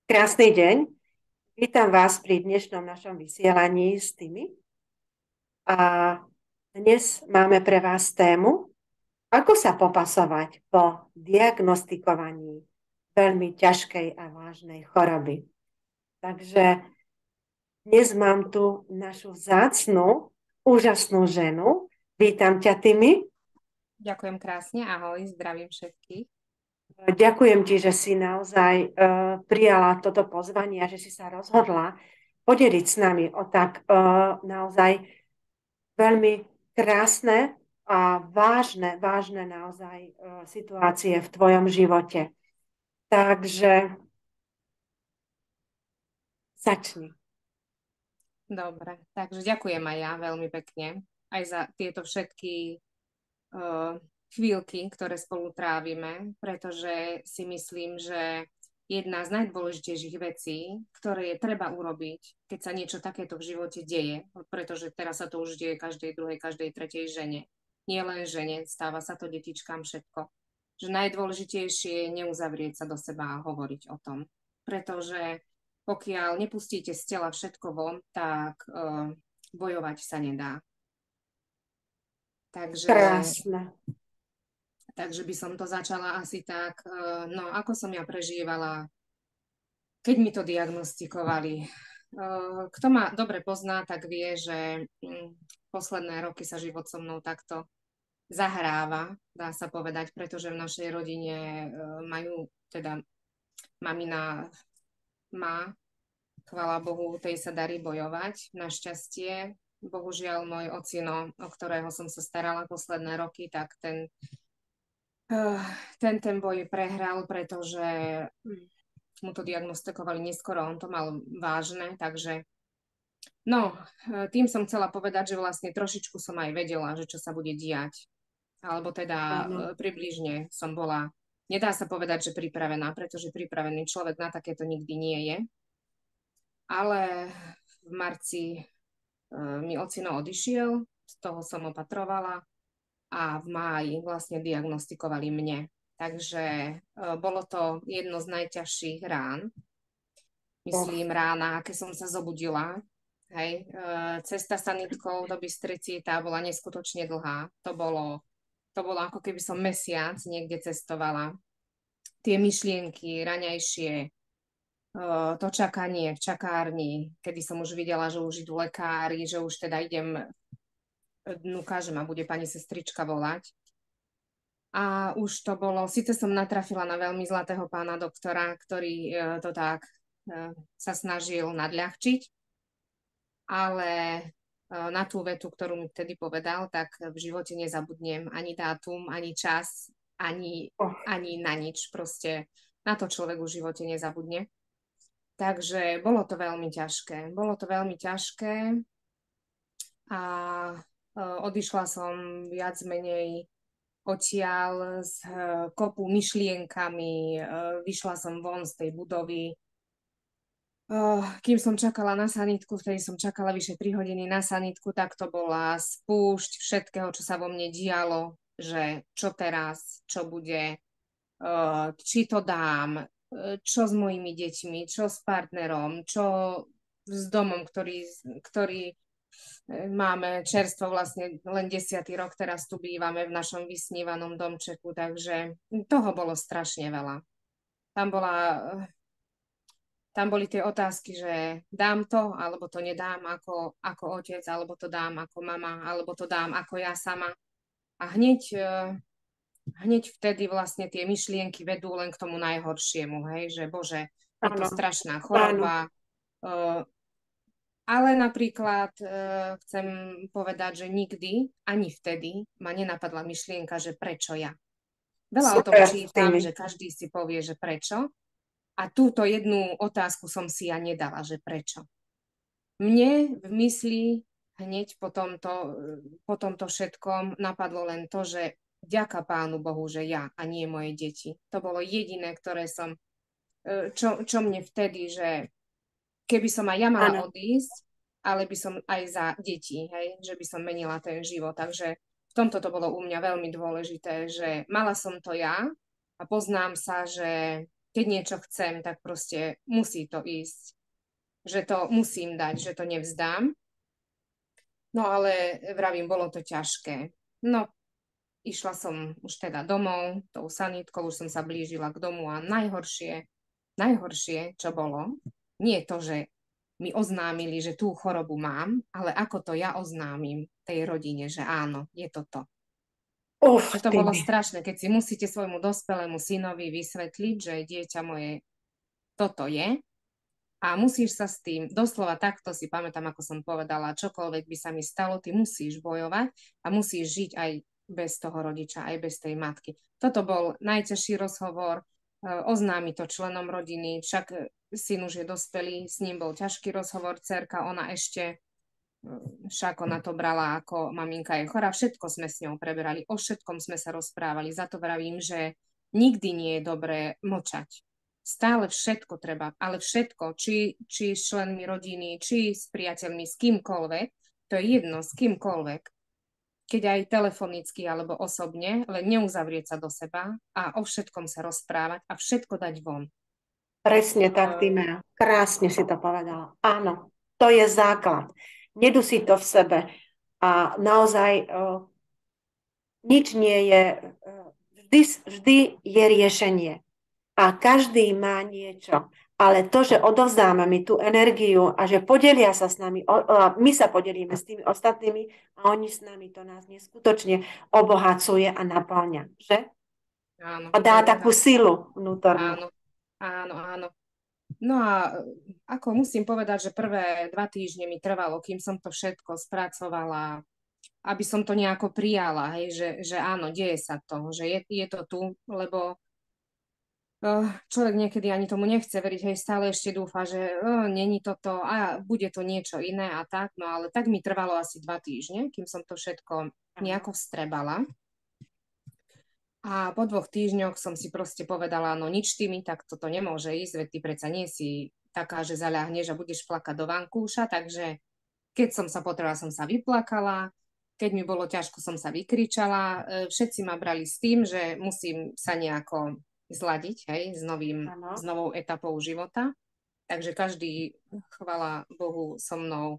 Krásny deň. Vítam vás pri dnešnom našom vysielaní s tými. A dnes máme pre vás tému, ako sa popasovať po diagnostikovaní veľmi ťažkej a vážnej choroby. Takže dnes mám tu našu vzácnu, úžasnú ženu. Vítam ťa, Timi. Ďakujem krásne, ahoj, zdravím všetkých. Ďakujem ti, že si naozaj prijala toto pozvanie a že si sa rozhodla podeliť s nami o tak naozaj veľmi krásne a vážne naozaj situácie v tvojom živote. Takže začni. Dobre, takže ďakujem aj ja veľmi pekne aj za tieto všetky chvíľky, ktoré spolu trávime, pretože si myslím, že jedna z najdôležitejších vecí, ktoré je treba urobiť, keď sa niečo takéto v živote deje, pretože teraz sa to už deje každej druhej, každej tretej žene, nie len žene, stáva sa to detičkám všetko, že najdôležitejšie je neuzavrieť sa do seba a hovoriť o tom, pretože pokiaľ nepustíte z tela všetko von, tak bojovať sa nedá. Krásne. Takže by som to začala asi tak, no ako som ja prežívala, keď mi to diagnostikovali. Kto ma dobre pozná, tak vie, že posledné roky sa život so mnou takto zahráva, dá sa povedať, pretože v našej rodine majú, teda mamina má, chvála Bohu, tej sa darí bojovať. Našťastie, bohužiaľ, môj ocino, o ktorého som sa starala posledné roky, tak ten boj prehral, pretože mu to diagnostikovali neskoro, on to mal vážne, takže no, tým som chcela povedať, že vlastne trošičku som aj vedela, že čo sa bude diať. Alebo teda približne som bola, nedá sa povedať, že pripravená, pretože pripravený človek na takéto nikdy nie je. Ale v marci mi ocino odišiel, z toho som opatrovala a v máji vlastne diagnostikovali mne. Takže bolo to jedno z najťažších rán. Myslím rána, aké som sa zobudila. Hej. Cesta sanitkou do Bystrici, tá bola neskutočne dlhá. To bolo ako keby som mesiac niekde cestovala. Tie myšlienky raňajšie, to čakanie v čakárni, kedy som už videla, že už idú lekári, že už teda idem dnuka, že ma bude pani sestrička volať. A už to bolo, síce som natrafila na veľmi zlatého pána doktora, ktorý to tak sa snažil nadľahčiť, ale na tú vetu, ktorú mi vtedy povedal, tak v živote nezabudnem ani dátum, ani čas, ani na nič. Proste na to človek v živote nezabudne. Takže bolo to veľmi ťažké. Bolo to veľmi ťažké a odišla som viac menej odtiaľ s kopu myšlienkami, vyšla som von z tej budovy. Kým som čakala na sanitku, vtedy som čakala vyše 3 hodiny na sanitku, tak to bola spúšť všetkého, čo sa vo mne dialo, že čo teraz, čo bude, či to dám, čo s mojimi deťmi, čo s partnerom, čo s domom, ktorý máme čerstvo vlastne len 10. rok, teraz tu bývame v našom vysnívanom domčeku, takže toho bolo strašne veľa. Tam boli tie otázky, že dám to, alebo to nedám ako otec, alebo to dám ako mama, alebo to dám ako ja sama. A hneď vtedy vlastne tie myšlienky vedú len k tomu najhoršiemu, hej, že bože, je to strašná choroba. Ale napríklad chcem povedať, že nikdy, ani vtedy ma nenapadla myšlienka, že prečo ja. Veľa o tom čítam, že každý si povie, že prečo. A túto jednu otázku som si ja nedala, že prečo. Mne v mysli hneď po tomto všetkom napadlo len to, že vďaka Pánu Bohu, že ja a nie moje deti. To bolo jediné, ktoré som, čo mne vtedy, že keby som aj ja mala odísť, ale by som aj za deti, hej, že by som menila ten život. Takže v tomto to bolo u mňa veľmi dôležité, že mala som to ja a poznám sa, že keď niečo chcem, tak proste musí to ísť. Že to musím dať, že to nevzdám. No ale vravím, bolo to ťažké. No, išla som už teda domov, tou sanitkou, už som sa blížila k domu a najhoršie, čo bolo, nie je to, že mi oznámili, že tú chorobu mám, ale ako to ja oznámim tej rodine, že áno, je to to. Uf, Že to bolo Timi. strašné, keď si musíte svojmu dospelému synovi vysvetliť, že dieťa moje toto je a musíš sa s tým, doslova takto si pamätám, ako som povedala, čokoľvek by sa mi stalo, ty musíš bojovať a musíš žiť aj bez toho rodiča, aj bez tej matky. Toto bol najťažší rozhovor, oznámi to členom rodiny, však syn už je dospelý, s ním bol ťažký rozhovor, dcerka, ona ešte však ona to brala ako maminka je chorá, všetko sme s ňou preberali, o všetkom sme sa rozprávali, za to vravím, že nikdy nie je dobré mlčať. Stále všetko treba, ale všetko, či s členmi rodiny, či s priateľmi, s kýmkoľvek, to je jedno, s kýmkoľvek, keď aj telefonicky alebo osobne, len neuzavrieť sa do seba a o všetkom sa rozprávať a všetko dať von. Presne tak, Timea. Krásne si to povedala. Áno, to je základ. Nedusiť to v sebe. A naozaj nič nie je, vždy je riešenie. A každý má niečo. Ale to, že odovzdáme mi tú energiu a že podelia sa s nami, a my sa podelíme s tými ostatnými a oni s nami, to nás neskutočne obohacuje a naplňa. Že? Áno, A to dá je takú tak. silu vnútornú. Áno, áno, áno. No a ako musím povedať, že prvé 2 týždne mi trvalo, kým som to všetko spracovala, aby som to nejako prijala, hej, že áno, deje sa to, že je to tu, lebo človek niekedy ani tomu nechce veriť, hej, stále ešte dúfa, že není toto a bude to niečo iné a tak, no ale tak mi trvalo asi 2 týždne, kým som to všetko nejako vstrebala. A po 2 týždňoch som si proste povedala, no nič ty mi, tak toto nemôže ísť, veď ty predsa nie si taká, že zaľahneš a budeš plakať do vankúša, takže keď som sa potrebovala, som sa vyplakala, keď mi bolo ťažko, som sa vykričala, všetci ma brali s tým, že musím sa nejako zladiť, hej, s Áno, novou etapou života, takže každý, chvala Bohu, so mnou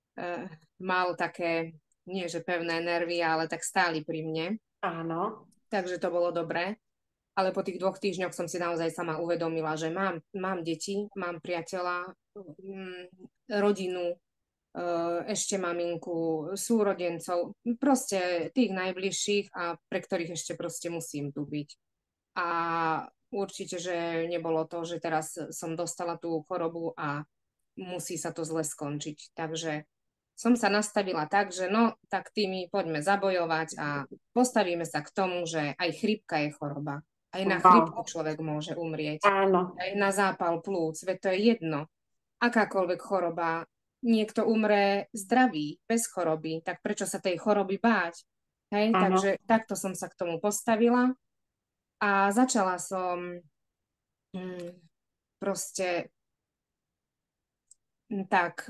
mal také, nie že pevné nervy, ale tak stáli pri mne, áno, takže to bolo dobré. Ale po tých 2 týždňoch som si naozaj sama uvedomila, že mám deti, mám priateľa, rodinu, ešte maminku, súrodencov, proste tých najbližších a pre ktorých ešte proste musím tu byť. A určite, že nebolo to, že teraz som dostala tú chorobu a musí sa to zle skončiť. Takže som sa nastavila tak, že no, tak tými poďme zabojovať a postavíme sa k tomu, že aj chrípka je choroba. Aj na chrípku wow, človek môže umrieť. áno, Aj na zápal plúc, veď to je jedno. Akákoľvek choroba, niekto umre zdravý, bez choroby, tak prečo sa tej choroby báť? Hej, áno, takže takto som sa k tomu postavila a začala som proste tak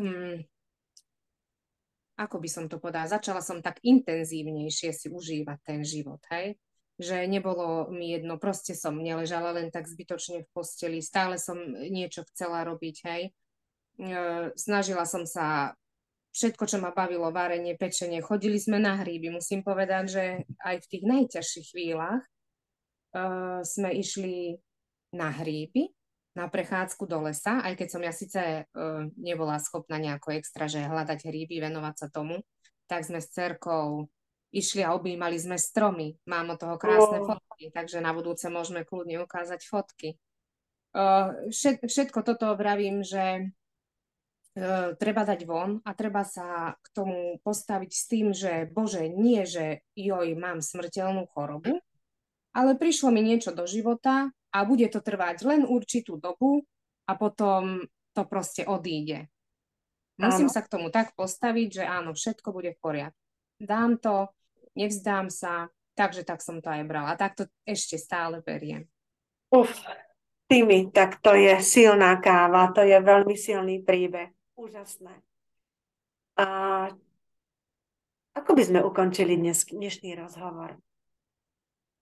ako by som to povedala, začala som tak intenzívnejšie si užívať ten život, hej? Že nebolo mi jedno, proste som neležala len tak zbytočne v posteli, stále som niečo chcela robiť, hej? Snažila som sa všetko, čo ma bavilo, varenie, pečenie, chodili sme na hríby, musím povedať, že aj v tých najťažších chvíľach sme išli na hríby, na prechádzku do lesa, aj keď som ja síce nebola schopná nejako extra, že hľadať hríby, venovať sa tomu, tak sme s cerkou išli a objímali sme stromy. Mám od toho krásne wow, fotky, takže na budúce môžeme kľudne ukázať fotky. Všetko toto vravím, že treba dať von a treba sa k tomu postaviť s tým, že bože, nie, že joj, mám smrteľnú chorobu, ale prišlo mi niečo do života a bude to trvať len určitú dobu a potom to proste odíde. Musím áno. sa k tomu tak postaviť, že áno, všetko bude v poriadku. Dám to, nevzdám sa, takže tak som to aj brala. A tak to ešte stále beriem. Uf, Timi, tak to je silná káva, to je veľmi silný príbeh. Úžasné. A ako by sme ukončili dnešný rozhovor?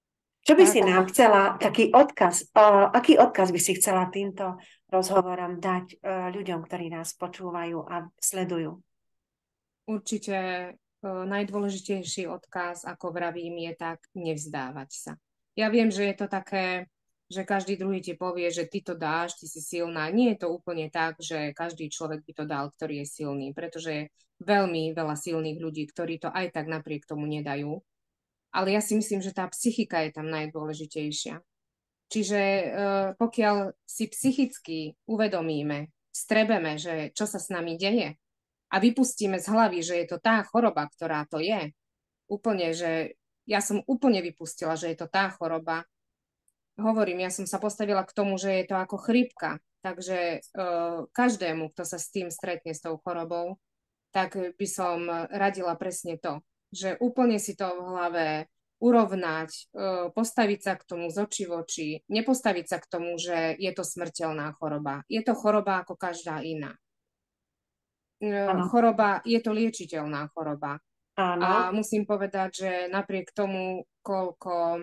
Čo by si Tak, nám chcela, aký odkaz by si chcela týmto rozhovorom dať ľuďom, ktorí nás počúvajú a sledujú? určite najdôležitejší odkaz, ako vravím, je tak nevzdávať sa. Ja viem, že je to také, že každý druhý ti povie, že ty to dáš, ty si silná. Nie je to úplne tak, že každý človek by to dal, ktorý je silný, pretože je veľmi veľa silných ľudí, ktorí to aj tak napriek tomu nedajú. Ale ja si myslím, že tá psychika je tam najdôležitejšia. Čiže pokiaľ si psychicky uvedomíme, strebeme, že čo sa s nami deje a vypustíme z hlavy, že je to tá choroba, ktorá to je, úplne, že ja som úplne vypustila, že je to tá choroba. Hovorím, ja som sa postavila k tomu, že je to ako chrípka, takže každému, kto sa s tým stretne, s tou chorobou, tak by som radila presne to, že úplne si to v hlave urovnať, postaviť sa k tomu z očí v oči, nepostaviť sa k tomu, že je to smrteľná choroba. Je to choroba ako každá iná. Áno, Choroba, je to liečiteľná choroba. A áno, musím povedať, že napriek tomu, koľko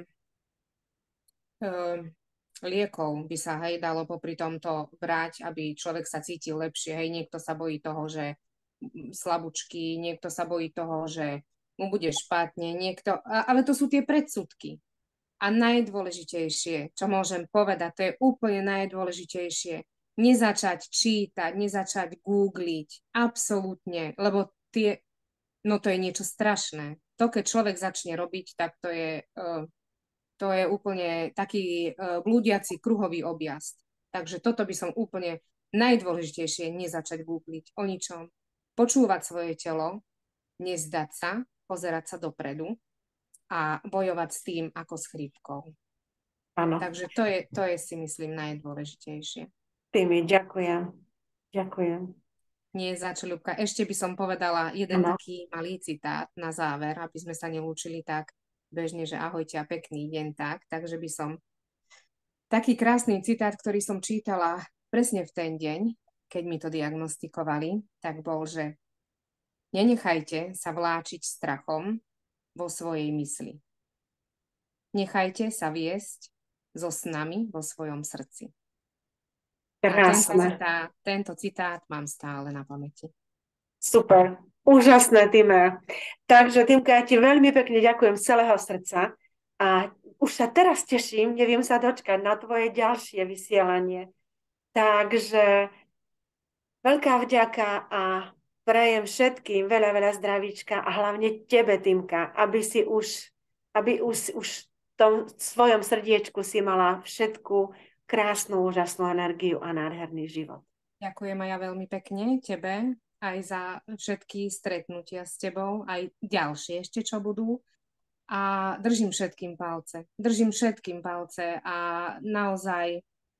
liekov by sa hej dalo popri tomto brať, aby človek sa cítil lepšie. Hej, niekto sa bojí toho, že slabúčky, niekto sa bojí toho, že mu bude špatne, ale to sú tie predsudky. A najdôležitejšie, čo môžem povedať, to je úplne najdôležitejšie, nezačať čítať, nezačať googliť, absolútne, lebo no to je niečo strašné. To, keď človek začne robiť, tak to je úplne taký blúdiaci kruhový objazd. Takže toto by som úplne najdôležitejšie nezačať googliť o ničom. Počúvať svoje telo, nezdať sa, pozerať sa dopredu a bojovať s tým ako s chrípkou. áno. Takže to je si myslím najdôležitejšie. Tými, ďakujem. Ďakujem. Nie za čo, Ľubka. Ešte by som povedala jeden Áno. taký malý citát na záver, aby sme sa nelúčili tak bežne, že ahojte a pekný deň tak. Takže by som taký krásny citát, ktorý som čítala presne v ten deň, keď mi to diagnostikovali, tak bol, že nenechajte sa vláčiť strachom vo svojej mysli. Nechajte sa viesť so snami vo svojom srdci. A Krásne. tento citát mám stále na pamäti. Super. Úžasné, Týme. Takže, Týmka, ja ti veľmi pekne ďakujem z celého srdca a už sa teraz teším, neviem sa dočkať na tvoje ďalšie vysielanie. Takže veľká vďaka a prajem všetkým veľa, veľa zdravíčka a hlavne tebe, Týmka, aby už v tom svojom srdiečku si mala všetku krásnu, úžasnú energiu a nádherný život. Ďakujem aj ja veľmi pekne tebe, aj za všetky stretnutia s tebou, aj ďalšie ešte, čo budú. A držím všetkým palce. Držím všetkým palce a naozaj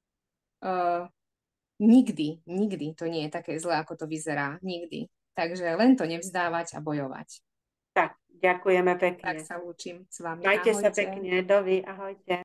nikdy to nie je také zlé, ako to vyzerá. Nikdy. Takže len to nevzdávať a bojovať. Tak, ďakujeme Tak pekne. sa lúčim s vami. Majte sa Ahojte. pekne, dovi, ahojte.